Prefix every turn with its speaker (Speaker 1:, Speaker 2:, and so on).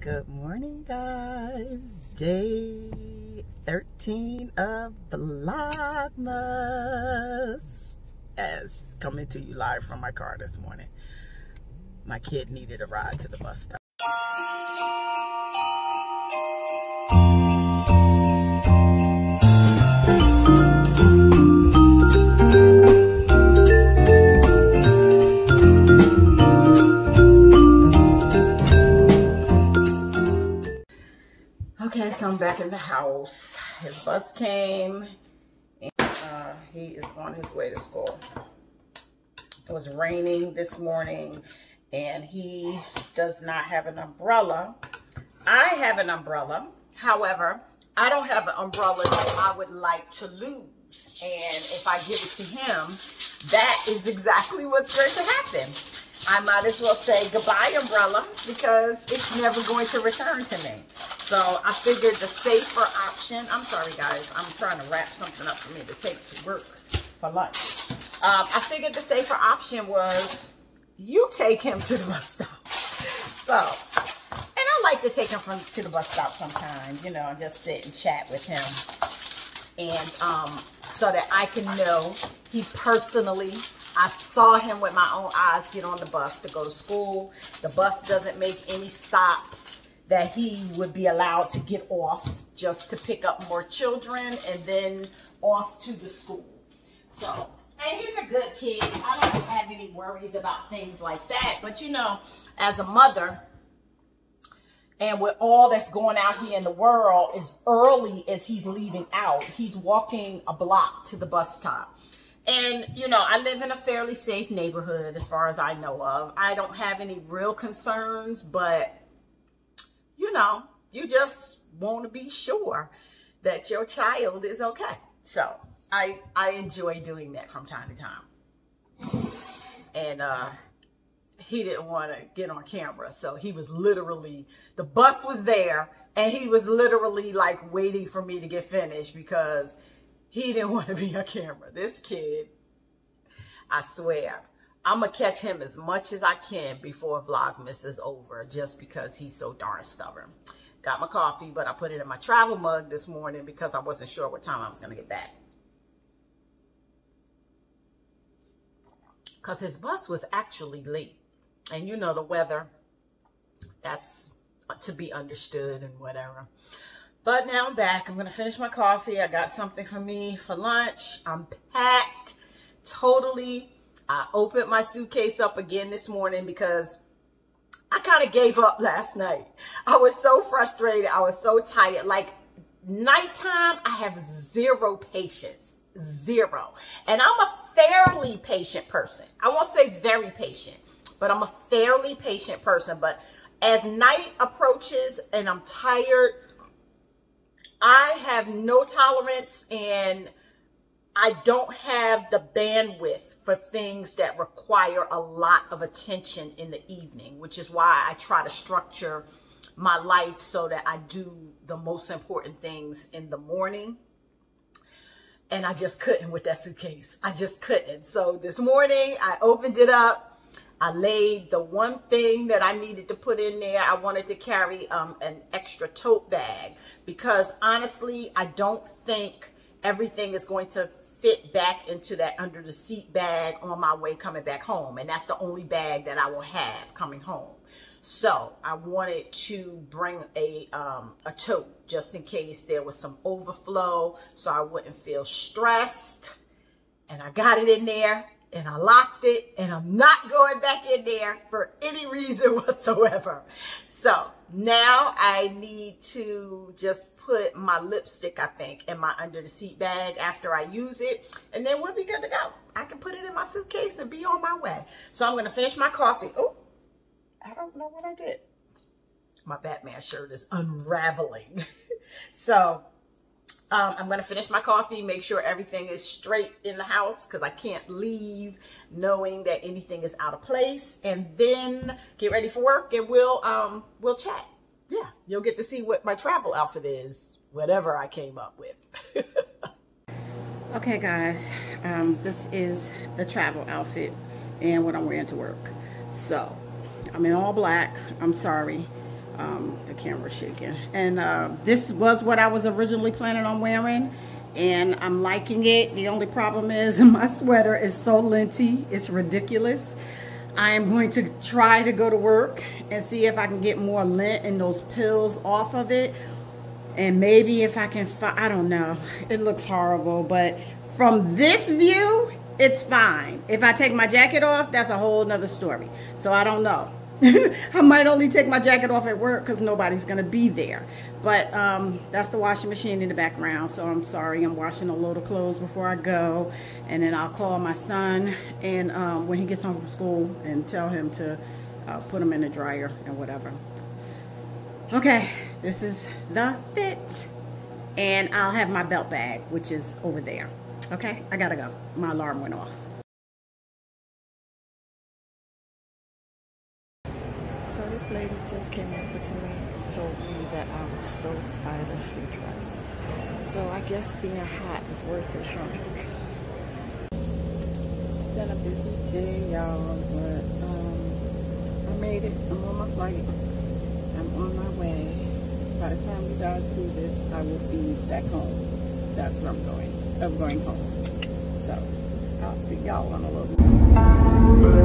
Speaker 1: Good morning, guys. Day 13 of Vlogmas. Yes, coming to you live from my car this morning. My kid needed a ride to the bus stop. Okay, so I'm back in the house. His bus came and he is on his way to school. It was raining this morning and he does not have an umbrella. I have an umbrella. However, I don't have an umbrella that I would like to lose. And if I give it to him, that is exactly what's going to happen. I might as well say goodbye, umbrella, because it's never going to return to me. So I figured the safer option, I'm sorry guys, I'm trying to wrap something up for me to take to work for lunch. I figured the safer option was you take him to the bus stop. So, and I like to take him to the bus stop sometimes, you know, and just sit and chat with him. And so that I can know he personally, I saw him with my own eyes get on the bus to go to school. The bus doesn't make any stops that he would be allowed to get off just to pick up more children and then off to the school. So, and he's a good kid. I don't have any worries about things like that. But you know, as a mother, and with all that's going out here in the world, as early as he's leaving out, he's walking a block to the bus stop. And, you know, I live in a fairly safe neighborhood as far as I know of. I don't have any real concerns, but, you know, you just want to be sure that your child is okay. So I enjoy doing that from time to time. And he didn't want to get on camera. So he was literally, the bus was there and he was literally like waiting for me to get finished because he didn't want to be on camera. This kid, I swear, I'm going to catch him as much as I can before Vlogmas is over just because he's so darn stubborn. Got my coffee, but I put it in my travel mug this morning because I wasn't sure what time I was going to get back. Because his bus was actually late. And you know the weather, that's to be understood and whatever. But now I'm back. I'm going to finish my coffee. I got something for me for lunch. I'm packed totally. I opened my suitcase up again this morning because I kind of gave up last night. I was so frustrated. I was so tired. Like nighttime, I have zero patience. Zero. And I'm a fairly patient person. I won't say very patient, but I'm a fairly patient person. But as night approaches and I'm tired, I have no tolerance and I don't have the bandwidth for things that require a lot of attention in the evening, which is why I try to structure my life so that I do the most important things in the morning. And I just couldn't with that suitcase. I just couldn't. So this morning I opened it up. I laid the one thing that I needed to put in there. I wanted to carry an extra tote bag because honestly, I don't think everything is going to fit back into that under the seat bag on my way coming back home. And that's the only bag that I will have coming home. So I wanted to bring a tote just in case there was some overflow so I wouldn't feel stressed. And I got it in there. And I locked it, and I'm not going back in there for any reason whatsoever. So now I need to just put my lipstick, I think, in my under the seat bag after I use it. And then we'll be good to go. I can put it in my suitcase and be on my way. So I'm going to finish my coffee. Oh, I don't know what I did. My Batman shirt is unraveling. So I'm going to finish my coffee, make sure everything is straight in the house because I can't leave knowing that anything is out of place, and then get ready for work and we'll chat. Yeah, you'll get to see what my travel outfit is, whatever I came up with. Okay, guys, this is the travel outfit and what I'm wearing to work. So I'm in all black. I'm sorry. The camera's shaking. And this was what I was originally planning on wearing, and I'm liking it. The only problem is my sweater is so linty, it's ridiculous. I am going to try to go to work and see if I can get more lint and those pills off of it. And maybe if I can I don't know. It looks horrible, but from this view, it's fine. If I take my jacket off, that's a whole nother story. So I don't know. I might only take my jacket off at work because nobody's going to be there. But that's the washing machine in the background. So I'm sorry, I'm washing a load of clothes before I go. And then I'll call my son and when he gets home from school and tell him to put them in the dryer and whatever. Okay, this is the fit. And I'll have my belt bag, which is over there. Okay, I gotta go. My alarm went off.
Speaker 2: So this lady just came over to me and told me that I was so stylishly dressed. So I guess being hot is worth it, huh? It's been a busy day, y'all, but I made it. I'm on my flight. I'm on my way. By the time you guys see this, I will be back home. That's where I'm going. I'm going home. So I'll see y'all in a little bit.